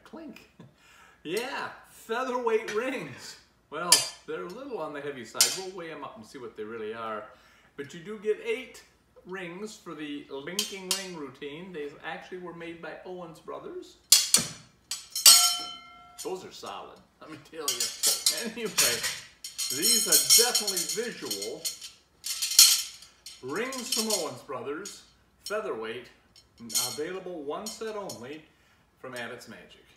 clink. Yeah, featherweight rings. Well, they're a little on the heavy side. We'll weigh them up and see what they really are. But you do get 8 rings for the linking ring routine. They actually were made by Owens brothers. Those are solid, let me tell you. Anyway, these are definitely visual. Rings from Owens brothers, featherweight, available one set only from Abbott's Magic.